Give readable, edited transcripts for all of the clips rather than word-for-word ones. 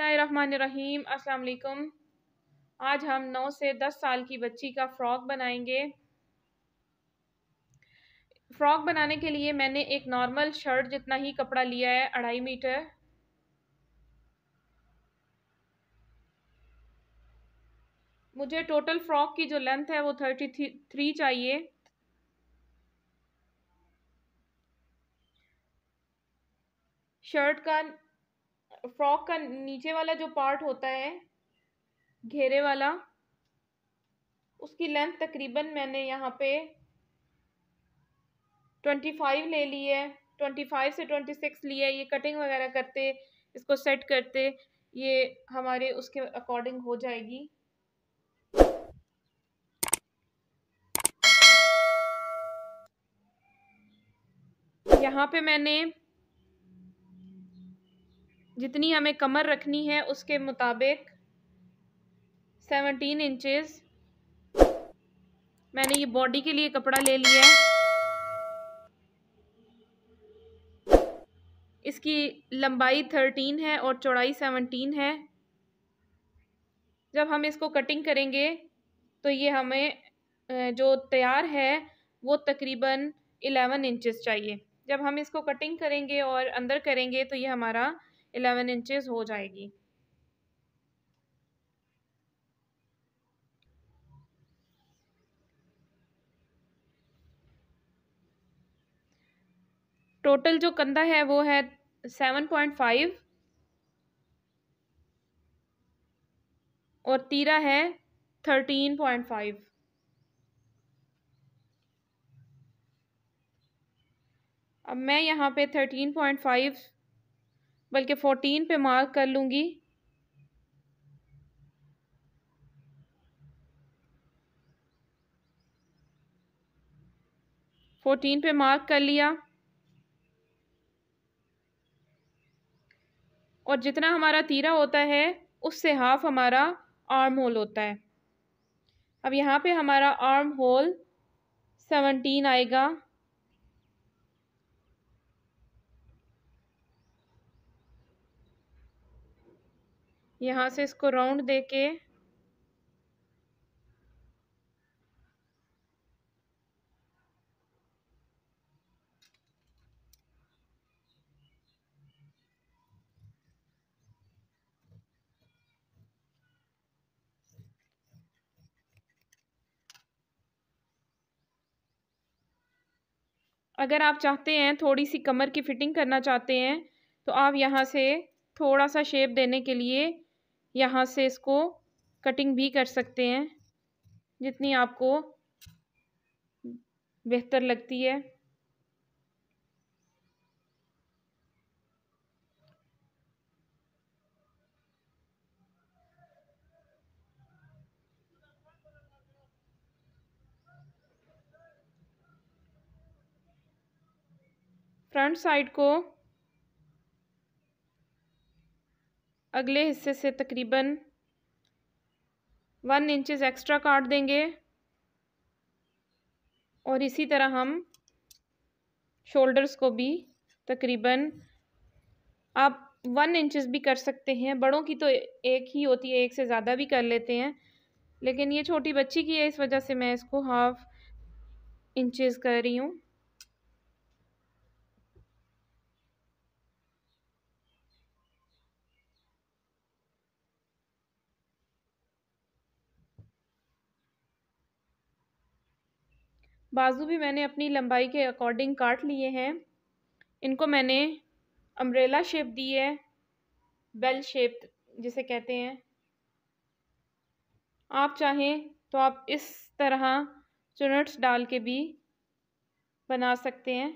बिस्मिल्लाहिर्रहमानिर्रहीम। अस्सलाम वालेकुम। आज हम 9 से 10 साल की बच्ची का फ़्रॉक बनाएंगे। फ़्रॉक बनाने के लिए मैंने एक नॉर्मल शर्ट जितना ही कपड़ा लिया है, 2.5 मीटर। मुझे टोटल फ़्रॉक की जो लेंथ है वो 33 चाहिए। फ़्रॉक का नीचे वाला जो पार्ट होता है घेरे वाला, उसकी लेंथ तकरीबन मैंने यहाँ पे 25 ले ली है। 25 से 26 लिया है। ये कटिंग वगैरह करते, इसको सेट करते, ये हमारे उसके अकॉर्डिंग हो जाएगी। यहाँ पे मैंने जितनी हमें कमर रखनी है उसके मुताबिक 17 इंचेस मैंने ये बॉडी के लिए कपड़ा ले लिया है। इसकी लंबाई 13 है और चौड़ाई 17 है। जब हम इसको कटिंग करेंगे तो ये हमें जो तैयार है वो तकरीबन 11 इंचेस चाहिए। जब हम इसको कटिंग करेंगे और अंदर करेंगे तो ये हमारा 11 इंचेस हो जाएगी। टोटल जो कंधा है वो है 7.5 और तीरा है 13.5। अब मैं यहाँ पे 13.5 बल्कि 14 पे मार्क कर लूँगी। फोर्टीन पे मार्क कर लिया और जितना हमारा तीरा होता है उससे हाफ हमारा आर्म होल होता है। अब यहाँ पे हमारा आर्म होल 17 आएगा। यहाँ से इसको राउंड देके अगर आप चाहते हैं थोड़ी सी कमर की फिटिंग करना चाहते हैं तो आप यहाँ से थोड़ा सा शेप देने के लिए यहाँ से इसको कटिंग भी कर सकते हैं, जितनी आपको बेहतर लगती है। फ्रंट साइड को अगले हिस्से से तकरीबन 1 इंचेस एक्स्ट्रा काट देंगे और इसी तरह हम शोल्डर्स को भी तकरीबन आप 1 इंचेस भी कर सकते हैं। बड़ों की तो एक ही होती है, एक से ज़्यादा भी कर लेते हैं, लेकिन ये छोटी बच्ची की है इस वजह से मैं इसको 1/2 इंचेस कर रही हूँ। बाजू भी मैंने अपनी लंबाई के अकॉर्डिंग काट लिए हैं। इनको मैंने अम्ब्रेला शेप दी है, बेल शेप जिसे कहते हैं। आप चाहें तो आप इस तरह चुनट्स डाल के भी बना सकते हैं।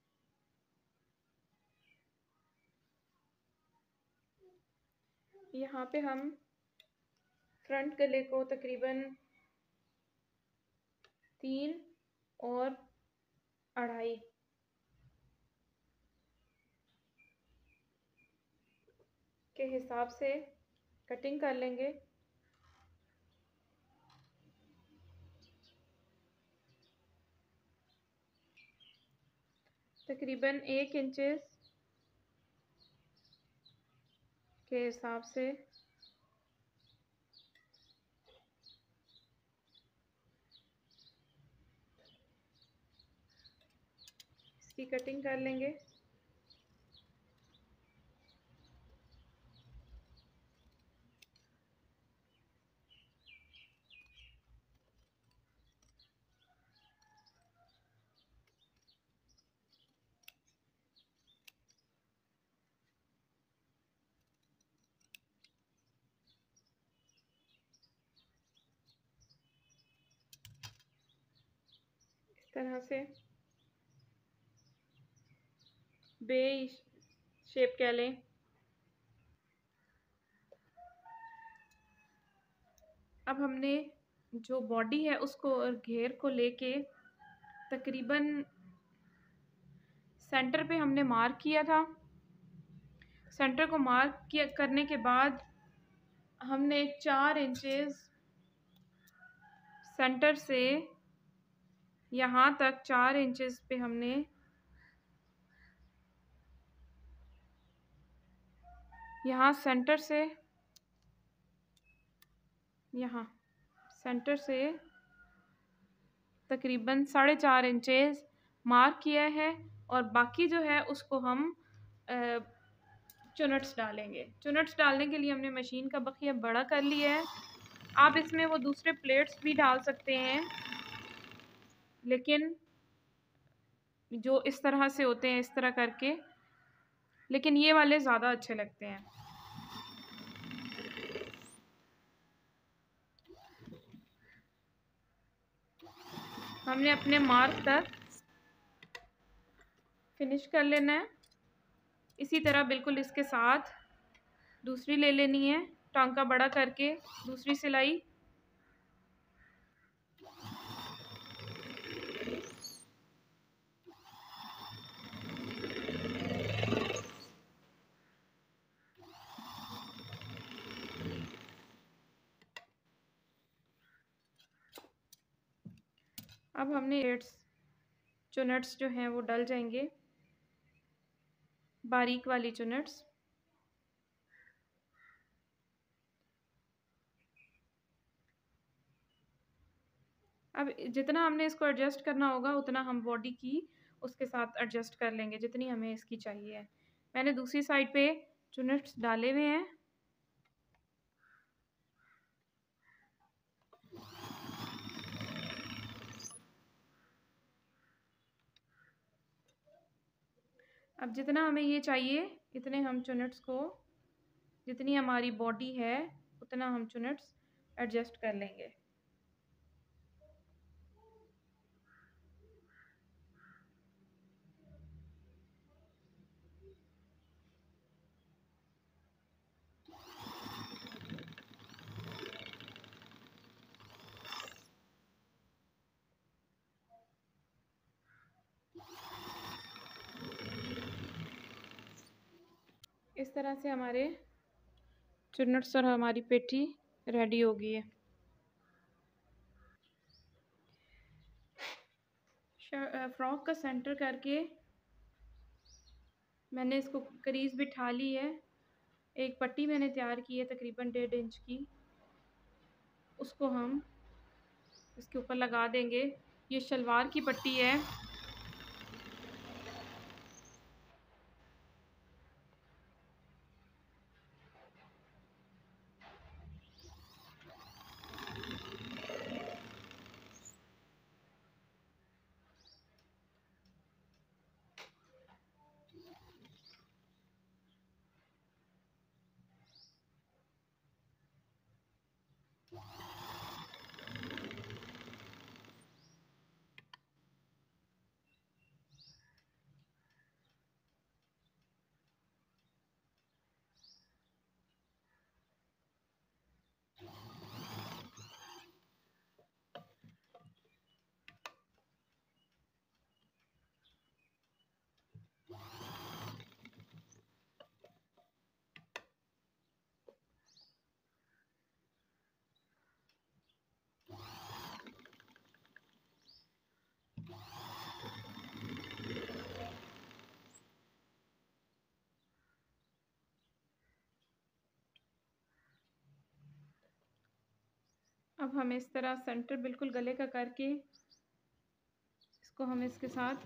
यहाँ पे हम फ्रंट गले को तकरीबन 3 और 2.5 के हिसाब से कटिंग कर लेंगे। तकरीबन 1 इंचेस के हिसाब से इसकी कटिंग कर लेंगे। इस तरह से बे शेप कह लें। अब हमने जो बॉडी है उसको और घेर को लेके तकरीबन सेंटर पे हमने मार्क किया था। सेंटर को मार्क किया करने के बाद हमने 4 इंचेस सेंटर से यहाँ तक 4 इंचेस पे हमने यहाँ सेंटर से यहाँ सेंटर से तकरीबन 4.5 इंचेस मार्क किया है और बाकी जो है उसको हम चुनट्स डालेंगे। चुनट्स डालने के लिए हमने मशीन का बखिया बड़ा कर लिया है। आप इसमें वो दूसरे प्लेट्स भी डाल सकते हैं, लेकिन जो इस तरह से होते हैं इस तरह करके, लेकिन ये वाले ज़्यादा अच्छे लगते हैं। हमने अपने मार्क तक फिनिश कर लेना है। इसी तरह बिल्कुल इसके साथ दूसरी ले लेनी है, टांका बड़ा करके दूसरी सिलाई। अब हमने चुनट्स जो हैं वो डल जाएंगे, बारीक वाली चुनट्स। अब जितना हमने इसको एडजस्ट करना होगा उतना हम बॉडी की उसके साथ एडजस्ट कर लेंगे जितनी हमें इसकी चाहिए है। मैंने दूसरी साइड पे चुनट्स डाले हुए हैं। अब जितना हमें ये चाहिए इतने हम चुनट्स को, जितनी हमारी बॉडी है उतना हम चुनट्स एडजस्ट कर लेंगे। इस तरह से हमारे चुनट्स और हमारी पेटी रेडी हो गई है। फ्रॉक का सेंटर करके मैंने इसको करीज बिठा ली है। एक पट्टी मैंने तैयार की है तकरीबन 1.5 इंच की, उसको हम इसके ऊपर लगा देंगे। ये शलवार की पट्टी है। अब हम इस तरह सेंटर बिल्कुल गले का करके इसको हम इसके साथ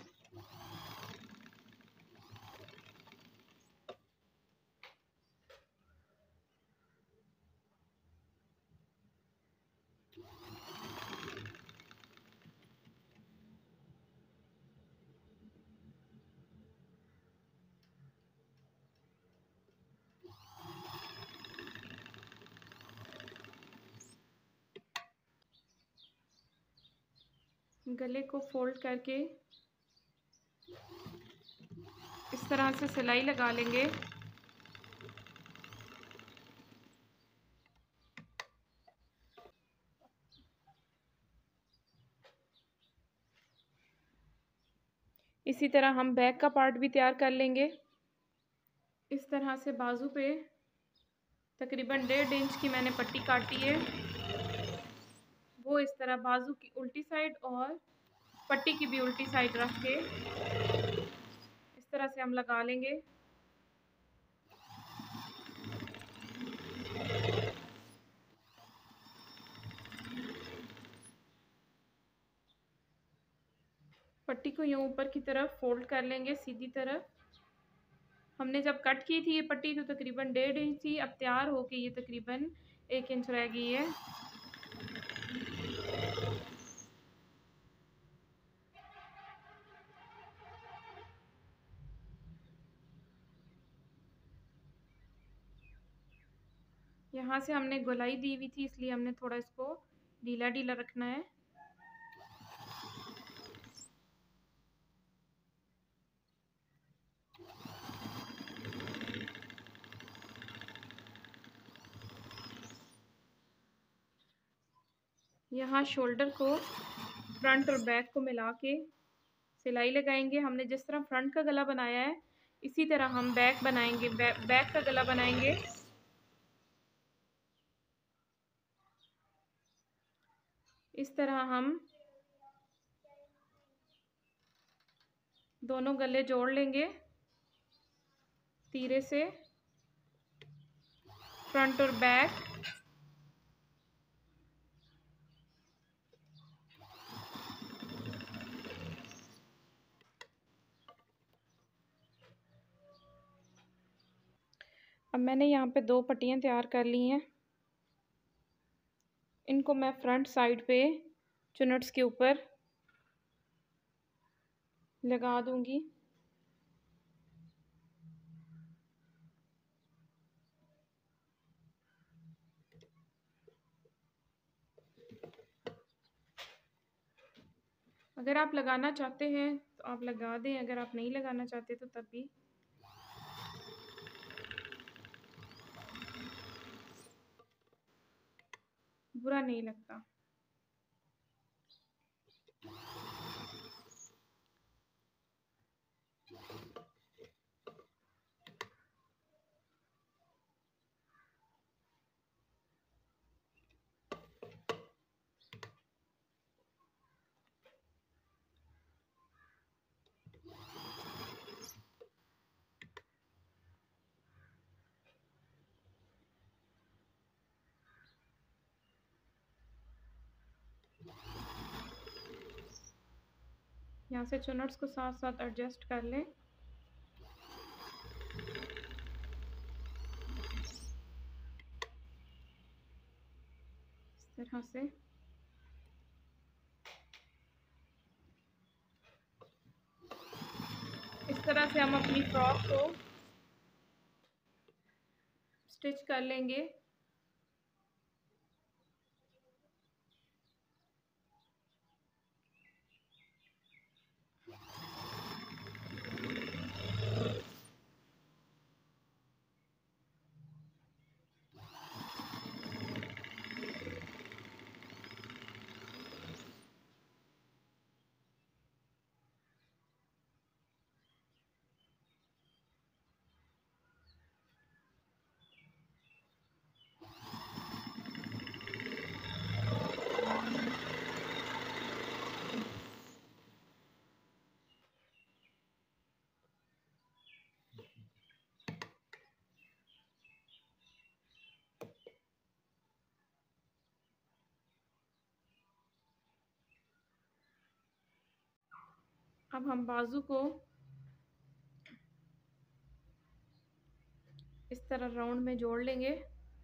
गले को फोल्ड करके इस तरह से सिलाई लगा लेंगे। इसी तरह हम बैक का पार्ट भी तैयार कर लेंगे। इस तरह से बाजू पे तकरीबन 1.5 इंच की मैंने पट्टी काटी है। वो इस तरह बाजू की उल्टी साइड और पट्टी की भी उल्टी साइड रख के इस तरह से हम लगा लेंगे। पट्टी को यूँ ऊपर की तरफ फोल्ड कर लेंगे सीधी तरफ। हमने जब कट की थी ये पट्टी तो तकरीबन 1.5 इंच थी, अब तैयार होके ये तकरीबन 1 इंच रह गई है। यहाँ से हमने गोलाई दी हुई थी इसलिए हमने थोड़ा इसको ढीला ढीला रखना है। यहाँ शोल्डर को फ्रंट और बैक को मिला के सिलाई लगाएंगे। हमने जिस तरह फ्रंट का गला बनाया है इसी तरह हम बैक बनाएंगे, बैक का गला बनाएंगे। इस तरह हम दोनों गले जोड़ लेंगे तीरे से, फ्रंट और बैक। अब मैंने यहाँ पे 2 पट्टियाँ तैयार कर ली हैं। इनको मैं फ्रंट साइड पे चुनट्स के ऊपर लगा दूंगी। अगर आप लगाना चाहते हैं तो आप लगा दें, अगर आप नहीं लगाना चाहते तो तब भी। बुरा नहीं लगता। यहाँ से चुनट्स को साथ साथ एडजस्ट कर लें। इस तरह से हम अपनी फ्रॉक को स्टिच कर लेंगे। अब हम बाजू को इस तरह राउंड में जोड़ लेंगे।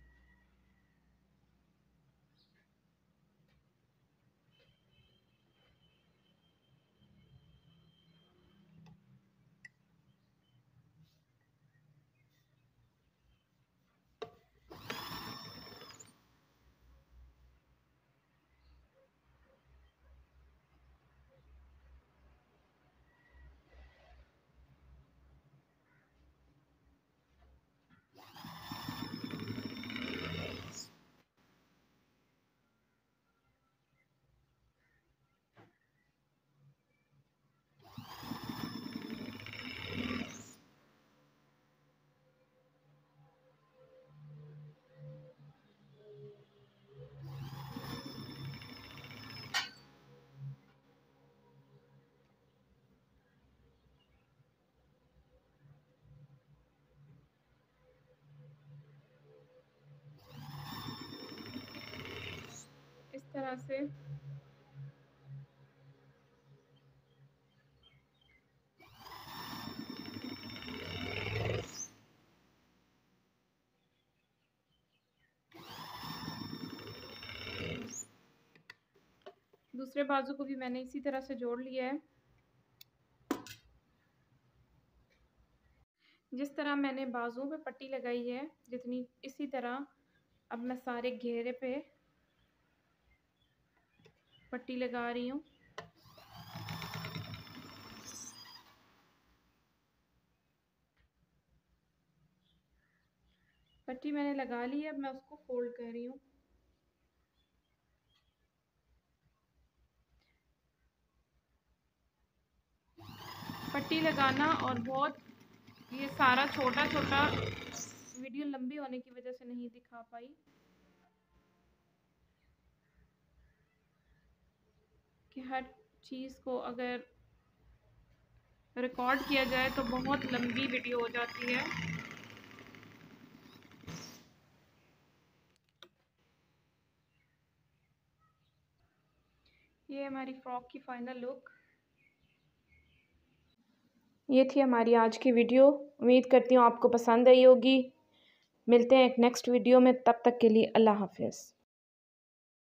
इस तरह से दूसरे बाजू को भी मैंने इसी तरह से जोड़ लिया है। जिस तरह मैंने बाजुओं पे पट्टी लगाई है जितनी, इसी तरह अब मैं सारे घेरे पे पट्टी लगा रही हूँ। पट्टी मैंने लगा ली है, अब मैं उसको फोल्ड कर रही हूँ। पट्टी लगाना और बहुत, ये सारा छोटा छोटा वीडियो लंबी होने की वजह से नहीं दिखा पाई। कि हर चीज़ को अगर रिकॉर्ड किया जाए तो बहुत लंबी वीडियो हो जाती है। ये हमारी फ्रॉक की फाइनल लुक। ये थी हमारी आज की वीडियो। उम्मीद करती हूँ आपको पसंद आई होगी। मिलते हैं एक नेक्स्ट वीडियो में, तब तक के लिए अल्लाह हाफ़िज़।